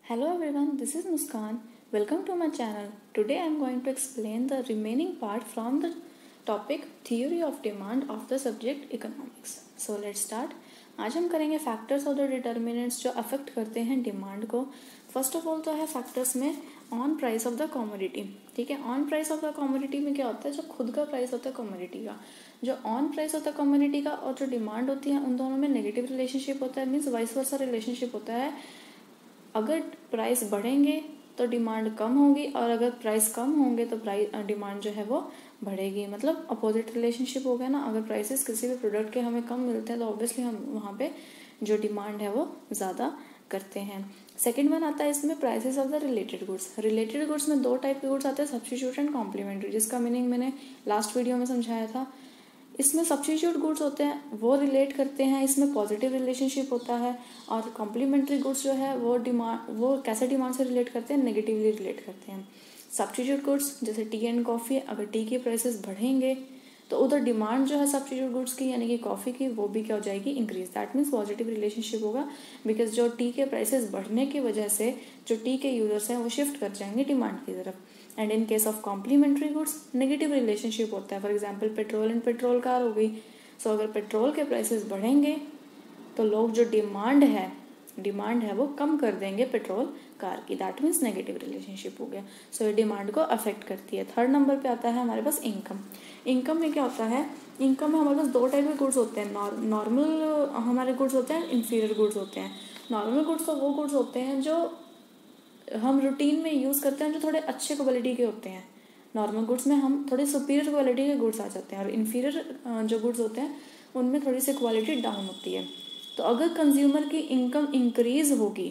Hello everyone, this is Muskan. Welcome to my channel. Today I am going to explain the remaining part from the topic Theory of Demand of the subject Economics. So let's start. आज हम करेंगे factors और the determinants जो affect करते हैं demand को. First of all तो है फैक्टर्स में own price of the commodity. ठीक है, own price of the commodity में क्या होता है, जो खुद का प्राइस होता है कमोडिटी का, जो ऑन प्राइस होता है कमोडिटी का और जो डिमांड होती है उन दोनों में नेगेटिव रिलेशनशिप होता है. मीन्स वाइस वर्सा रिलेशनशिप होता है. अगर प्राइस बढ़ेंगे तो डिमांड कम होगी और अगर प्राइस कम होंगे तो डिमांड जो है वो बढ़ेगी. मतलब अपोजिट रिलेशनशिप हो गया ना. अगर प्राइसेस किसी भी प्रोडक्ट के हमें कम मिलते हैं तो ऑब्वियसली हम वहाँ पे जो डिमांड है वो ज़्यादा करते हैं. सेकंड वन आता है इसमें prices of the related goods. Related goods में दो टाइप के गुड्स आते हैं, सब्स्टिट्यूट एंड कॉम्प्लीमेंट्री, जिसका मीनिंग मैंने लास्ट वीडियो में समझाया था. इसमें सब्स्टिट्यूट गुड्स होते हैं वो रिलेट करते हैं, इसमें पॉजिटिव रिलेशनशिप होता है. और कॉम्प्लीमेंट्री गुड्स जो है वो कैसे डिमांड से रिलेट करते हैं, नेगेटिवली रिलेट करते हैं. सब्स्टिट्यूट गुड्स जैसे टी एंड कॉफ़ी, अगर टी के प्राइसेस बढ़ेंगे तो उधर डिमांड जो है सब्स्टिट्यूट गुड्स की यानी कि कॉफ़ी की वो भी क्या हो जाएगी, increase. That means positive relationship होगा, बिकॉज जो टी के प्राइसेस बढ़ने की वजह से जो टी के यूजर्स हैं वो शिफ्ट कर जाएंगे डिमांड की तरफ. And in case of complementary goods negative relationship होता है. For example petrol and petrol car हो गई. सो अगर पेट्रोल के प्राइसेस बढ़ेंगे तो लोग जो डिमांड है वो कम कर देंगे पेट्रोल कार की. दैट मीन्स नेगेटिव रिलेशनशिप हो गया. सो ये डिमांड को अफेक्ट करती है. थर्ड नंबर पे आता है हमारे पास इनकम. इनकम में क्या होता है, इनकम में हमारे पास दो टाइप के गुड्स होते हैं. नॉर्मल हमारे गुड्स होते हैं, इन्फीरियर गुड्स होते हैं. नॉर्मल गुड्स तो वो गुड्स होते हैं जो हम रूटीन में यूज़ करते हैं, जो थोड़े अच्छे क्वालिटी के होते हैं. नॉर्मल गुड्स में हम थोड़ी सुपीरियर क्वालिटी के गुड्स आ जाते हैं, और इन्फीरियर जो गुड्स होते हैं उनमें थोड़ी सी क्वालिटी डाउन होती है. तो अगर कंज्यूमर की इनकम इंक्रीज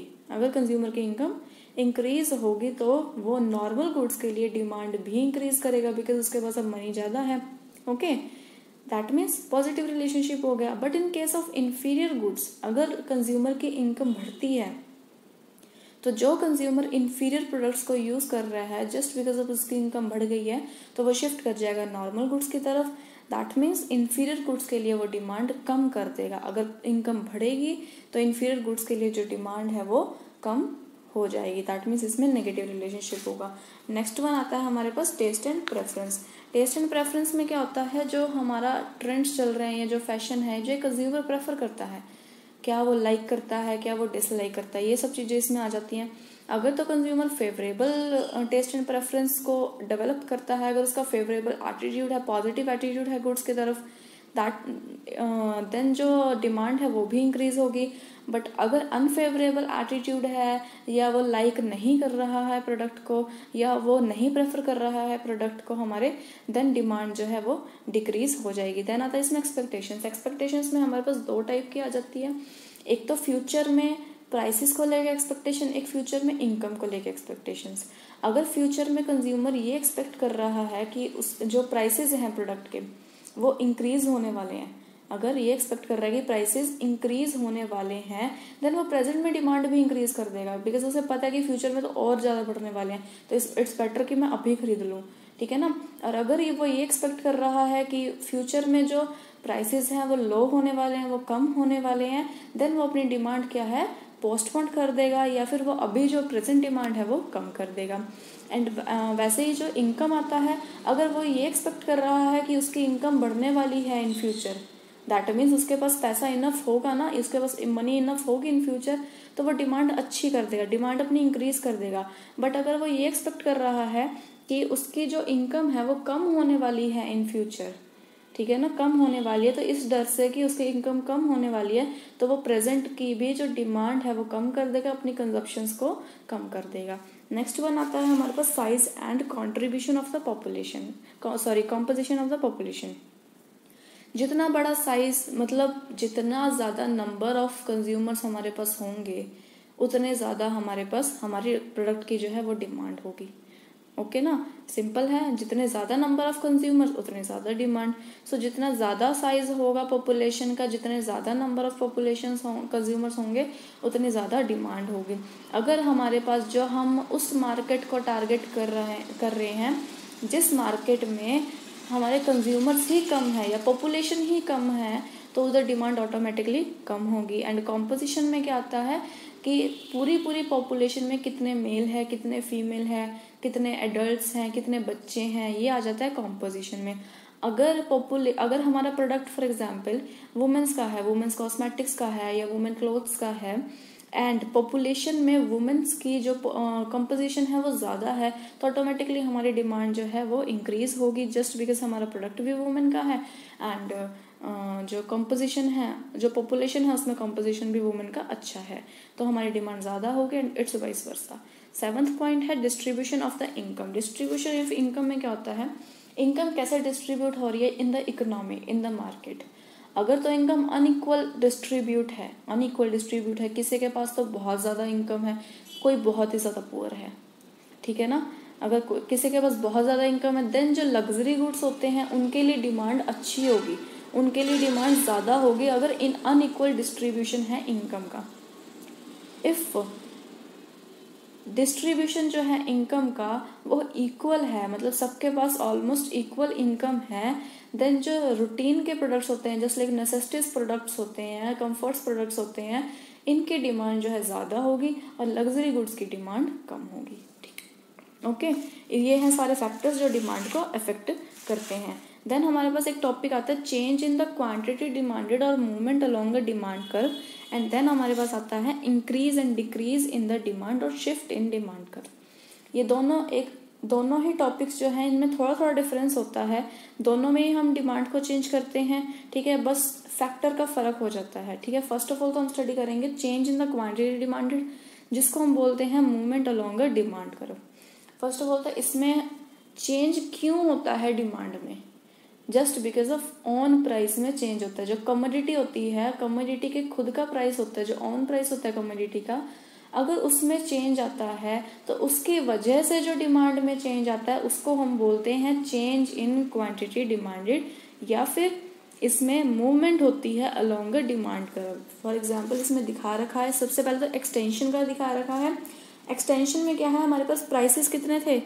होगी तो वो नॉर्मल गुड्स के लिए डिमांड भी इंक्रीज करेगा, बिकॉज उसके पास अब मनी ज़्यादा है. Okay, that means positive relationship हो गया. But in case of inferior goods, अगर कंज्यूमर की इनकम बढ़ती है तो जो कंज्यूमर इन्फीरियर प्रोडक्ट्स को यूज़ कर रहा है जस्ट बिकॉज ऑफ उसकी इनकम बढ़ गई है तो वो शिफ्ट कर जाएगा नॉर्मल गुड्स की तरफ. दैट मीन्स इन्फीरियर गुड्स के लिए वो डिमांड कम कर देगा. अगर इनकम बढ़ेगी तो इन्फीरियर गुड्स के लिए जो डिमांड है वो कम हो जाएगी. दैट मीन्स इसमें नेगेटिव रिलेशनशिप होगा. नेक्स्ट वन आता है हमारे पास taste and preference. Taste and preference में क्या होता है, जो हमारा ट्रेंड्स चल रहे हैं या जो फैशन है जो कंज्यूमर प्रेफर करता है, क्या वो लाइक करता है, क्या वो डिसलाइक करता है, ये सब चीज़ें इसमें आ जाती हैं. अगर तो consumer favourable taste and preference को डेवलप करता है, अगर उसका फेवरेबल एटीट्यूड है, पॉजिटिव एटीट्यूड है गुड्स की तरफ, देन जो डिमांड है वो भी इंक्रीज होगी. बट अगर अनफेवरेबल एटीट्यूड है या वो लाइक नहीं कर रहा है प्रोडक्ट को या वो नहीं प्रेफर कर रहा है प्रोडक्ट को हमारे, देन डिमांड जो है वो डिक्रीज हो जाएगी. देन आता है इसमें एक्सपेक्टेशंस में हमारे पास दो टाइप की आ जाती है. एक तो फ्यूचर में प्राइसेस को लेकर एक्सपेक्टेशन, एक फ्यूचर में इनकम को लेकर एक्सपेक्टेशंस. अगर फ्यूचर में कंज्यूमर ये एक्सपेक्ट कर रहा है कि उस जो प्राइसेस हैं प्रोडक्ट के वो इंक्रीज होने वाले हैं, अगर ये एक्सपेक्ट कर रहा है कि प्राइसेस इंक्रीज होने वाले हैं, देन वो प्रेजेंट में डिमांड भी इंक्रीज कर देगा, बिकॉज उसे पता है कि फ्यूचर में तो और ज़्यादा बढ़ने वाले हैं, तो इट्स बेटर कि मैं अभी खरीद लूँ. ठीक है ना. और अगर वो ये एक्सपेक्ट कर रहा है कि फ्यूचर में जो प्राइसेस हैं वो लो होने वाले हैं, वो कम होने वाले हैं, देन वो अपनी डिमांड क्या है, पोस्टपोन कर देगा, या फिर वो अभी जो प्रेजेंट डिमांड है वो कम कर देगा. एंड वैसे ही जो इनकम आता है, अगर वो ये एक्सपेक्ट कर रहा है कि उसकी इनकम बढ़ने वाली है इन फ्यूचर, दैट मीन्स उसके पास पैसा इनफ होगा ना, उसके पास मनी इनफ होगी इन फ्यूचर, तो वो डिमांड अच्छी कर देगा, डिमांड अपनी इंक्रीज कर देगा. बट अगर वो ये एक्सपेक्ट कर रहा है कि उसकी जो इनकम है वो कम होने वाली है इन फ्यूचर, ठीक है ना, कम होने वाली है, तो इस डर से कि उसकी इनकम कम होने वाली है तो वो प्रेजेंट की भी जो डिमांड है वो कम कर देगा, अपनी कंजप्शंस को कम कर देगा. नेक्स्ट वन आता है हमारे पास size and contribution of the population, composition of the population. जितना बड़ा साइज, मतलब जितना ज़्यादा नंबर ऑफ कंज्यूमर्स हमारे पास होंगे उतने ज़्यादा हमारे पास हमारी प्रोडक्ट की जो है वो डिमांड होगी. ओके ना, सिंपल है. जितने ज़्यादा नंबर ऑफ कंज्यूमर्स उतने ज़्यादा डिमांड. सो जितना ज़्यादा साइज होगा पॉपुलेशन का, जितने ज़्यादा नंबर ऑफ पॉपुलेशन कंज्यूमर्स होंगे उतनी ज़्यादा डिमांड होगी. अगर हमारे पास जो हम उस मार्केट को टारगेट कर रहे हैं जिस मार्केट में हमारे कंज्यूमर्स ही कम है या पॉपुलेशन ही कम है, तो उधर डिमांड ऑटोमेटिकली कम होगी। एंड कॉम्पोजिशन में क्या आता है कि पूरी पॉपुलेशन में कितने मेल है, कितने फीमेल है, कितने एडल्ट्स हैं, कितने बच्चे हैं, ये आ जाता है कॉम्पोजिशन में। अगर हमारा प्रोडक्ट फॉर एग्जांपल वुमेन्स का है, वुमेन्स कॉस्मेटिक्स का है या वुमेन क्लोथ्स का है, एंड पॉपुलेशन में वुमेन्स की जो कंपोजिशन है वो ज़्यादा है, तो ऑटोमेटिकली हमारी डिमांड जो है वो इंक्रीज होगी, जस्ट बिकॉज हमारा प्रोडक्ट भी वुमेन का है एंड जो कंपोजिशन है, जो पॉपुलेशन है उसमें कंपोजिशन भी वुमेन का अच्छा है, तो हमारी डिमांड ज़्यादा होगी and it's vice versa. 7th point है distribution of the income. Distribution of income में क्या होता है, इनकम कैसे डिस्ट्रीब्यूट हो रही है in the economy, in the market. अगर तो इनकम अनइक्वल डिस्ट्रीब्यूट है, किसी के पास तो बहुत ज़्यादा इनकम है, कोई बहुत ही ज़्यादा पुअर है, ठीक है ना। अगर किसी के पास बहुत ज़्यादा इनकम है, देन जो लग्जरी गुड्स होते हैं उनके लिए डिमांड अच्छी होगी, उनके लिए डिमांड ज़्यादा होगी अगर इन अनइक्वल डिस्ट्रीब्यूशन है इनकम का। इफ़ डिस्ट्रीब्यूशन जो है इनकम का वो इक्वल है, मतलब सबके पास ऑलमोस्ट इक्वल इनकम है, देन जो रूटीन के प्रोडक्ट्स होते हैं, जस्ट लाइक नेसेसिटीज प्रोडक्ट्स होते हैं, कंफर्ट्स प्रोडक्ट्स होते हैं, इनकी डिमांड जो है ज़्यादा होगी और लग्जरी गुड्स की डिमांड कम होगी। ठीक, ओके, ये हैं सारे फैक्टर्स जो डिमांड को अफेक्ट करते हैं। देन हमारे पास एक टॉपिक आता है change in the quantity demanded और movement along the demand curve. And then हमारे पास आता है increase and decrease in the demand और शिफ्ट इन डिमांड कर्व। ये दोनों ही टॉपिक्स जो हैं इनमें थोड़ा डिफरेंस होता है, दोनों में ही हम डिमांड को चेंज करते हैं, ठीक है, बस फैक्टर का फर्क हो जाता है। ठीक है, फर्स्ट ऑफ ऑल तो हम स्टडी करेंगे change in the quantity demanded, जिसको हम बोलते हैं movement along the demand curve. First of all तो इसमें चेंज क्यों होता है डिमांड में, just because of own price में चेंज होता है। जो कमोडिटी होती है, कमोडिटी के खुद का प्राइस होता है, जो ऑन प्राइस होता है कमोडिटी का, अगर उसमें चेंज आता है तो उसकी वजह से जो डिमांड में चेंज आता है उसको हम बोलते हैं चेंज इन क्वांटिटी डिमांडेड, या फिर इसमें मूवमेंट होती है along demand curve. For example इसमें दिखा रखा है, सबसे पहले तो एक्सटेंशन का दिखा रखा है। एक्सटेंशन में क्या है, हमारे पास प्राइसेस कितने थे,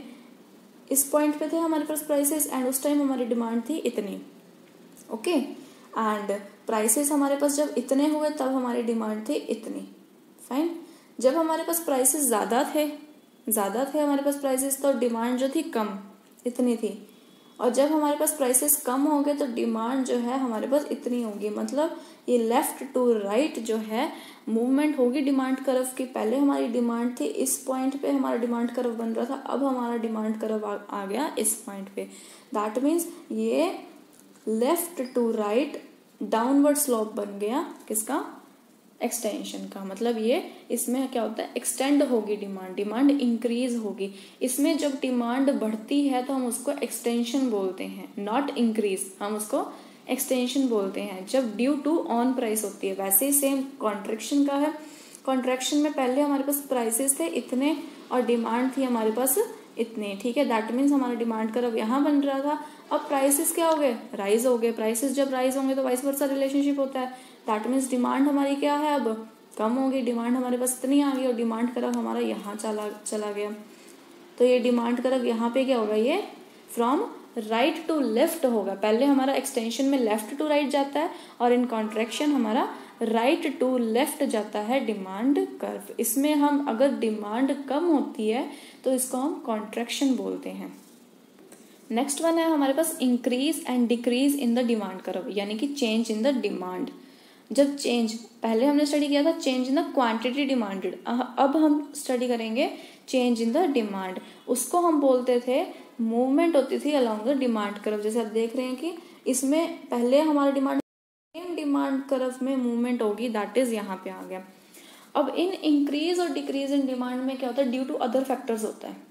इस पॉइंट पे थे हमारे पास प्राइसेस, एंड उस टाइम हमारी डिमांड थी इतनी, ओके, एंड प्राइसेस हमारे पास जब इतने हुए तब हमारी डिमांड थी इतनी, फाइन। जब हमारे पास प्राइसेस ज़्यादा थे हमारे पास प्राइसेस, तो डिमांड जो थी कम, इतनी थी, और जब हमारे पास प्राइसेस कम हो गए तो डिमांड जो है हमारे पास इतनी होगी। मतलब ये लेफ्ट टू राइट जो है मूवमेंट होगी डिमांड कर्व की। पहले हमारी डिमांड थी इस पॉइंट पे, हमारा डिमांड कर्व बन रहा था, अब हमारा डिमांड कर्व आ गया इस पॉइंट पे। दैट मीन्स ये left to right downward slope बन गया, किसका, एक्सटेंशन का। मतलब ये इसमें क्या होता है, एक्सटेंड होगी डिमांड इंक्रीज होगी। इसमें जब डिमांड बढ़ती है तो हम उसको एक्सटेंशन बोलते हैं, नॉट इंक्रीज, हम उसको एक्सटेंशन बोलते हैं जब ड्यू टू ऑन प्राइस होती है। वैसे ही सेम कॉन्ट्रैक्शन का है, कॉन्ट्रैक्शन में पहले हमारे पास प्राइसेस थे इतने और डिमांड थी हमारे पास इतने, ठीक है, दैट मीन्स हमारा डिमांड कर्व यहाँ बन रहा था, अब प्राइसेस क्या हो गए, राइज हो गए। प्राइसेस जब राइज होंगे तो वाइस वर्सा रिलेशनशिप होता है, दैट मीन्स डिमांड हमारी क्या है, अब कम होगी, डिमांड हमारे पास इतनी आ गई और डिमांड कर्व हमारा यहाँ चला गया। तो ये डिमांड कर्व यहाँ पे क्या होगा, ये फ्रॉम राइट टू लेफ्ट होगा। पहले हमारा एक्सटेंशन में लेफ्ट टू राइट जाता है और इन कॉन्ट्रैक्शन हमारा राइट टू लेफ्ट जाता है डिमांड कर्व। इसमें हम अगर डिमांड कम होती है तो इसको हम कॉन्ट्रैक्शन बोलते हैं। नेक्स्ट वन है हमारे पास increase and decrease in the demand curve, यानी कि चेंज इन द डिमांड। जब चेंज, पहले हमने स्टडी किया था change in the quantity demanded, अब हम स्टडी करेंगे चेंज इन द डिमांड। उसको हम बोलते थे मूवमेंट होती थी अलोंग द डिमांड कर्व। जैसे आप देख रहे हैं कि इसमें पहले हमारा डिमांड कर्व में मूवमेंट होगी, दैट इज यहाँ पे आ गया। अब इन इंक्रीज और डिक्रीज इन डिमांड में क्या होता है, ड्यू टू अदर फैक्टर्स होता है।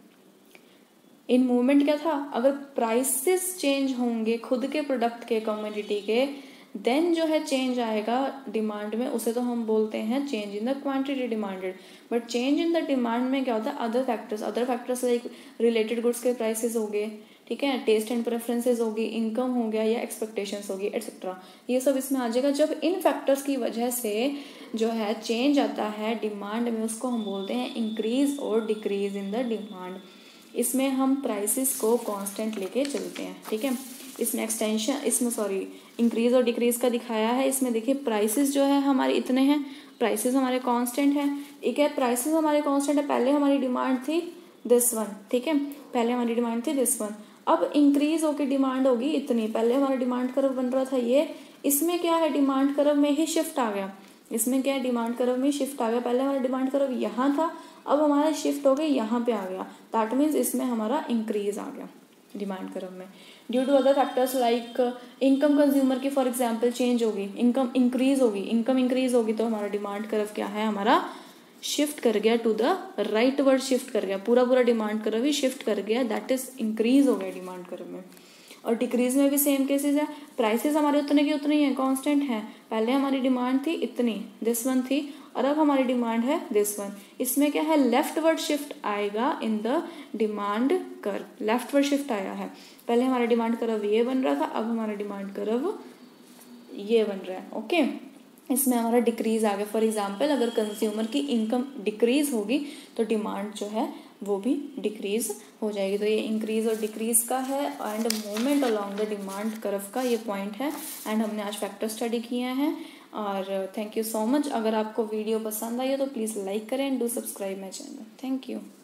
इन मूवमेंट क्या था, अगर प्राइसेस चेंज होंगे खुद के प्रोडक्ट के, कमोडिटी के, देन जो है चेंज आएगा डिमांड में, उसे तो हम बोलते हैं change in the quantity demanded. But change in the demand में क्या होता है, other factors like related goods के प्राइसेस हो गए, ठीक है, टेस्ट एंड प्रेफरेंसेस होगी, इनकम हो गया या एक्सपेक्टेशंस होगी, एटसेट्रा, ये सब इसमें आ जाएगा। जब इन फैक्टर्स की वजह से जो है चेंज आता है डिमांड में, उसको हम बोलते हैं इंक्रीज और डिक्रीज इन द डिमांड। इसमें हम प्राइसेस को कांस्टेंट लेके चलते हैं, ठीक है। इसमें एक्सटेंशन, इसमें सॉरी इंक्रीज और डिक्रीज का दिखाया है। इसमें देखिए प्राइसेस जो है हमारे इतने हैं, प्राइसेस हमारे कांस्टेंट हैं, ठीक है, प्राइसेस हमारे कांस्टेंट है। पहले हमारी डिमांड थी दिस वन, ठीक है, पहले हमारी डिमांड थी दिस वन, अब इंक्रीज होकर डिमांड होगी इतनी। पहले हमारा डिमांड कर्व बन रहा था ये, इसमें क्या है डिमांड कर्व में ही शिफ्ट आ गया, इसमें क्या है डिमांड कर्व में शिफ्ट आ गया। पहले हमारा डिमांड कर्व यहाँ था, अब हमारा शिफ्ट हो गया यहाँ पे आ गया, दैट मीन्स इसमें हमारा इंक्रीज आ गया डिमांड कर्व में। Due to other factors like income consumer की फॉर एग्जांपल चेंज होगी, इनकम इंक्रीज होगी, इनकम इंक्रीज होगी तो हमारा डिमांड कर्व क्या है, हमारा शिफ्ट कर गया to the rightward, shift कर गया, पूरा डिमांड कर्व ही शिफ्ट कर गया, दैट इज इंक्रीज हो गया डिमांड कर्व में। और डिक्रीज में भी सेम केसेस है, प्राइसेस हमारे उतने की उतनी है, कांस्टेंट है। पहले हमारी डिमांड थी इतनी, दिस वन थी, और अब हमारी डिमांड है दिस वन। इसमें क्या है लेफ्ट वर्ड शिफ्ट आएगा in the demand curve, leftward shift आया है। पहले हमारा डिमांड कर्व ये बन रहा था, अब हमारा डिमांड कर्व ये बन रहा है, ओके। इसमें हमारा डिक्रीज आ गया। फॉर एग्जाम्पल अगर कंज्यूमर की इनकम डिक्रीज होगी तो डिमांड जो है वो भी डिक्रीज हो जाएगी। तो ये इंक्रीज और डिक्रीज का है and movement along the demand curve का ये पॉइंट है। एंड हमने आज फैक्टर स्टडी किए हैं और थैंक यू सो मच। अगर आपको वीडियो पसंद आई हो तो प्लीज़ लाइक करें and do subscribe my channel. Thank you.